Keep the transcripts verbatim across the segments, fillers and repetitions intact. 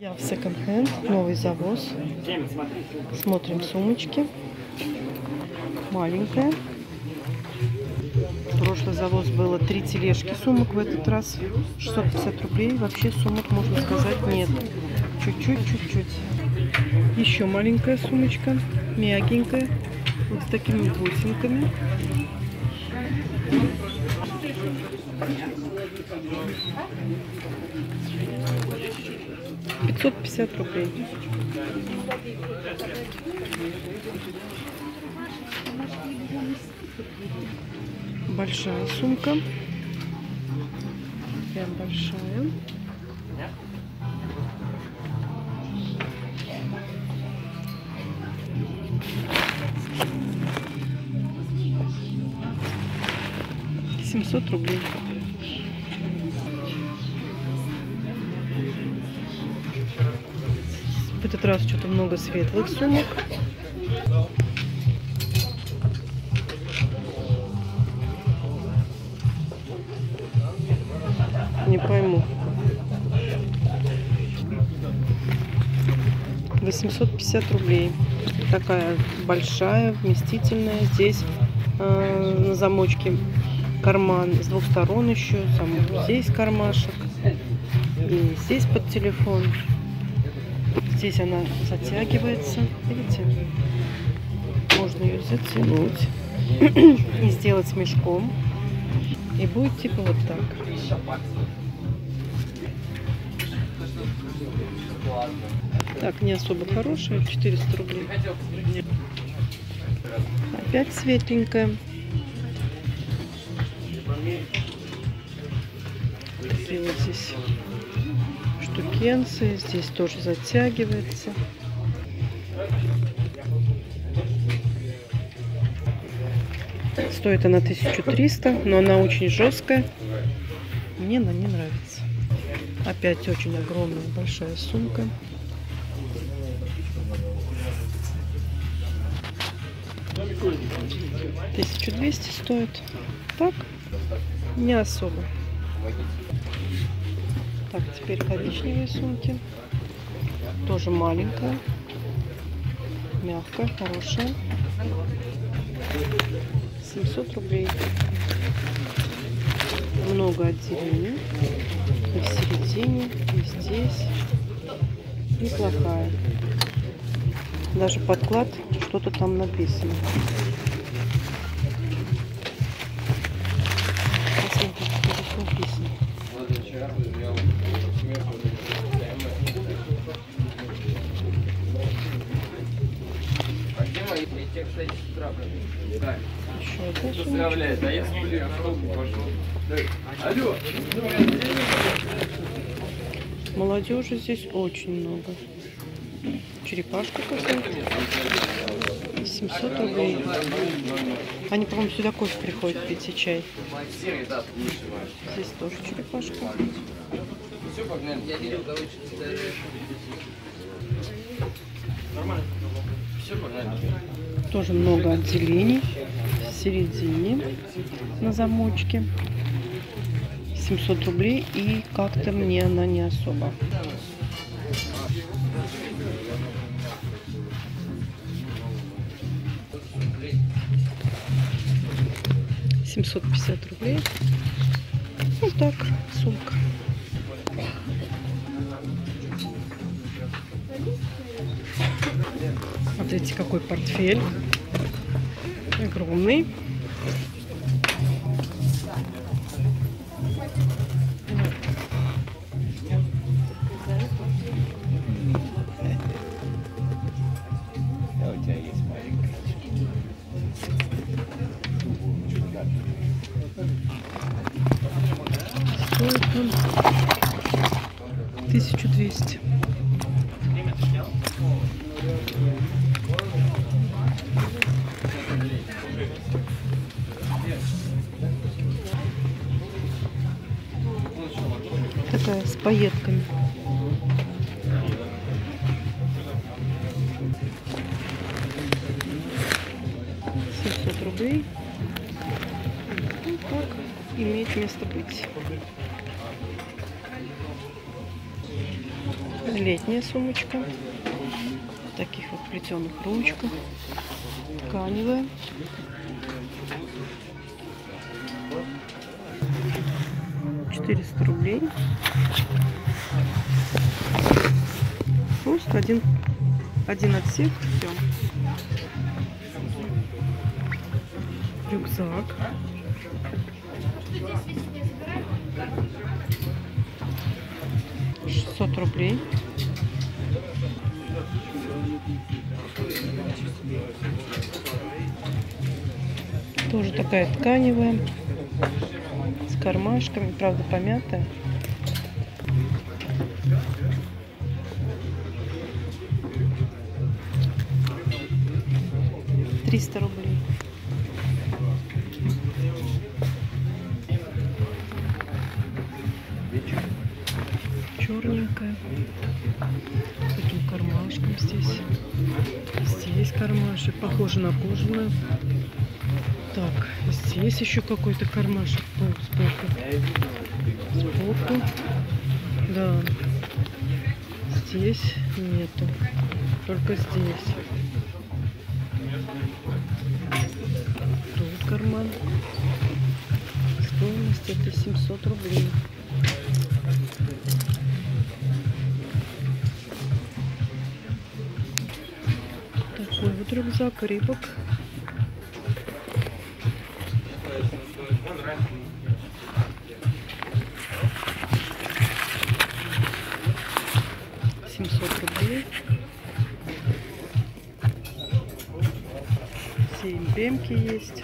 Я в секонд-хенд, новый завоз. Смотрим сумочки. Маленькая. Прошлый завоз было три тележки сумок, в этот раз шестьсот пятьдесят рублей. Вообще сумок, можно сказать, нет. Чуть-чуть, чуть-чуть. Еще маленькая сумочка, мягенькая, вот с такими бусинками. пятьсот пятьдесят рублей. Большая сумка. Прям большая. семьсот рублей. В этот раз что-то много светлых сумок. Не пойму. восемьсот пятьдесят рублей. Такая большая, вместительная. Здесь э, на замочке карман с двух сторон еще. Сам здесь кармашек. И здесь под телефон. Здесь она затягивается. Видите? Можно ее затянуть и сделать мешком. И будет типа вот так. Так, не особо хорошая, четыреста рублей. Опять светленькая. Такие вот здесь штукенцы. Здесь тоже затягивается. Стоит она тысячу триста, но она очень жесткая. Мне она не нравится. Опять очень огромная большая сумка. тысяча двести стоит. Так, не особо. Так, теперь коричневые сумки. Тоже маленькая. Мягкая, хорошая. семьсот рублей. Много отделений. И в середине, и здесь. Неплохая. Даже подклад, что-то там написано. Посмотрите, что здесь написано. Еще одна сумочка. Молодежи здесь очень много. Черепашка какая-то. семьсот рублей. Они, по-моему, сюда кофе приходят пить и чай. Здесь тоже черепашка. Тоже много отделений. В середине на замочке. семьсот рублей. И как-то мне она не особо. семьсот пятьдесят рублей. Вот так, сумка. Смотрите, какой портфель. Огромный. Стоит он тысячу двести. Такая с пайетками. семьсот рублей. Вот так имеет место быть. Летняя сумочка. В таких вот плетеных ручках. Тканевая. четыреста рублей. Просто один, один отсек. Все. Рюкзак. шестьсот рублей. Тоже такая тканевая. С кармашками. Правда, помятая. триста рублей. Черненькая. С таким кармашком здесь. Здесь кармашек. Похоже на кожаную. Так, здесь еще какой-то кармашек сбоку. Сбоку. Да. Здесь нету. Только здесь. Тут карман. Стоимость это семьсот рублей. Такой вот рюкзак Рибок. семьсот рублей. Все эмблемки есть.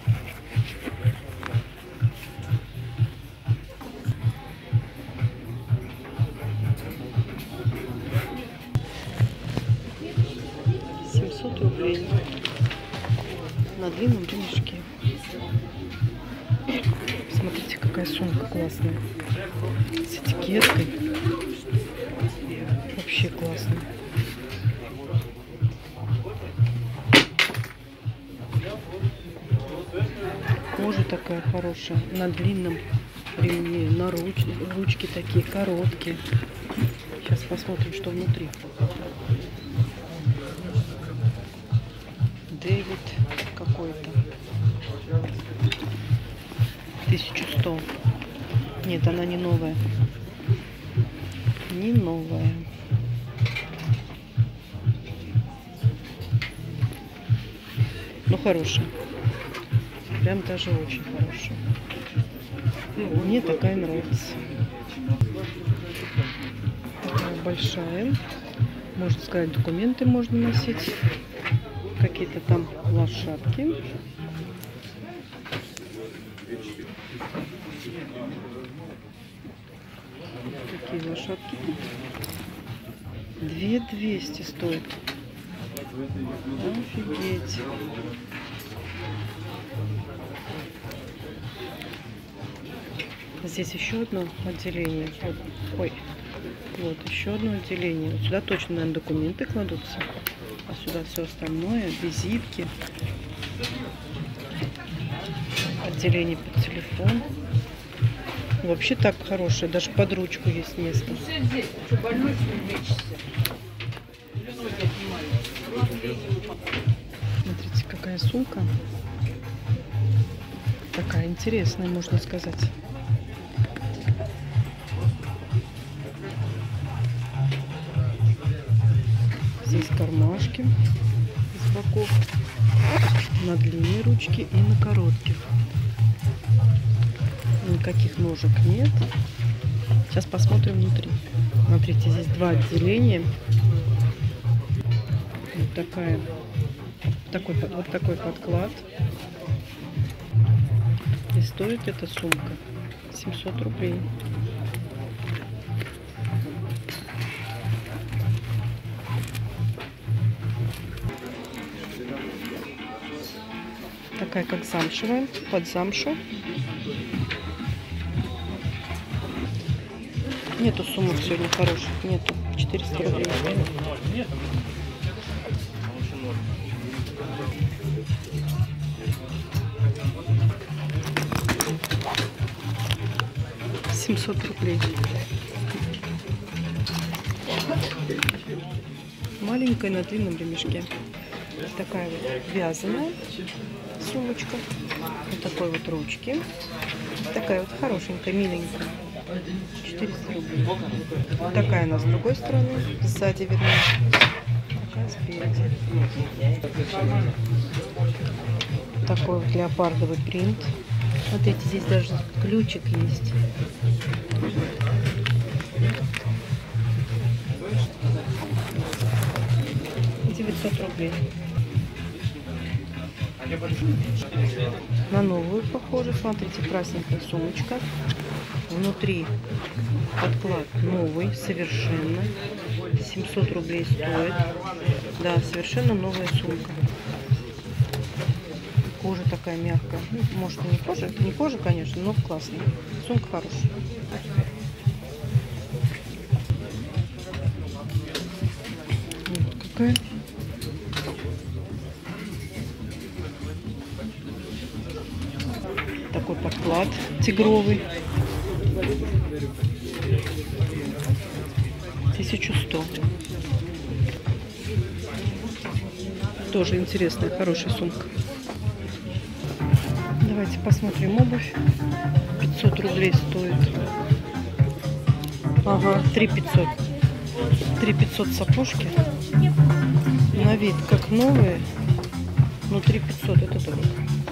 семьсот рублей на длинном ремешке. Смотрите, какая сумка классная. С этикеткой. Вообще классно. Кожа такая хорошая. На длинном ремне. На руч... ручки такие короткие. Сейчас посмотрим, что внутри. Дэвид какой-то. тысяча сто. Нет, она не новая. Не новая. Но хорошая. Прям даже очень хорошая. Мне такая нравится. Такая большая. Можно сказать, документы можно носить. Какие-то там лошадки. Такие лошадки тут. две двести стоит. Офигеть. Здесь еще одно отделение. Ой, вот еще одно отделение. Вот сюда точно, наверное, документы кладутся. А сюда все остальное, визитки. Отделение под телефон. Вообще так хорошее, даже под ручку есть место. Смотрите, какая сумка. Такая интересная, можно сказать. Здесь кармашки с боков. На длинные ручки и на коротких. Никаких ножек нет. Сейчас посмотрим внутри. Смотрите, здесь два отделения. Вот такая, такой, вот такой подклад. И стоит эта сумка семьсот рублей. Такая как замшевая, под замшу. Нету сумок сегодня хороших, нету. четыреста рублей. семьсот рублей. Маленькая на длинном ремешке. Такая вот вязаная сумочка. Вот такой вот ручки. Такая вот хорошенькая, миленькая. четыреста рублей. Вот такая она с другой стороны, сзади видна. Такая спереди. Такой вот леопардовый принт. Смотрите, здесь даже ключик есть. девятьсот рублей. На новую похоже. Смотрите, красненькая сумочка. Внутри подклад новый, совершенно. семьсот рублей стоит. Да, совершенно новая сумка. Кожа такая мягкая. Ну, может, и не кожа, не кожа, конечно, но классная. Сумка хорошая. Вот какая. Такой подклад тигровый. тысяча сто. Тоже интересная, хорошая сумка. Давайте посмотрим обувь. пятьсот рублей стоит. Ага, три пятьсот. три пятьсот сапожки. На вид как новые, но три пятьсот это дорого.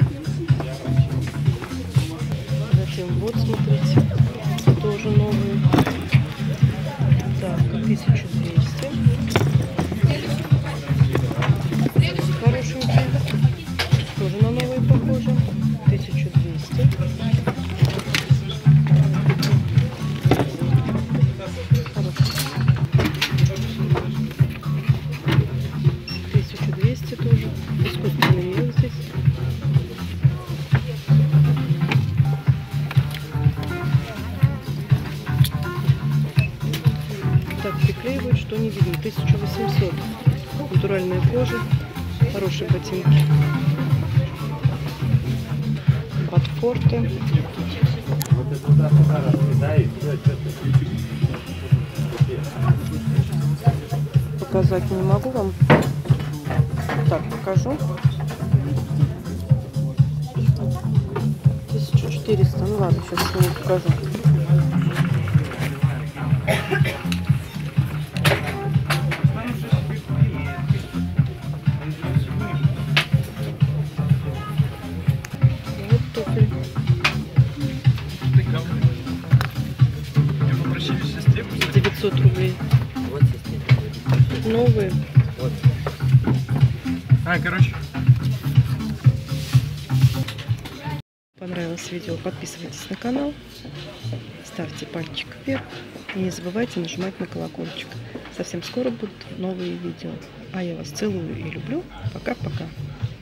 Затем вот, смотрите, тоже новые. Так, тысяча двести. Хорошенькие. Тоже на новые похожи. тысяча двести. тысяча двести тоже. Искусственный мех здесь. Так приклеивают, что не видно. тысяча восемьсот. Натуральная кожа. Хорошие ботинки. Ботфорты. Показать не могу вам. Так, покажу. тысяча четыреста. Ну ладно, сейчас я вам покажу. девятьсот рублей. Новые. А, короче. Понравилось видео, подписывайтесь на канал, ставьте пальчик вверх и не забывайте нажимать на колокольчик. Совсем скоро будут новые видео. А я вас целую и люблю. Пока-пока.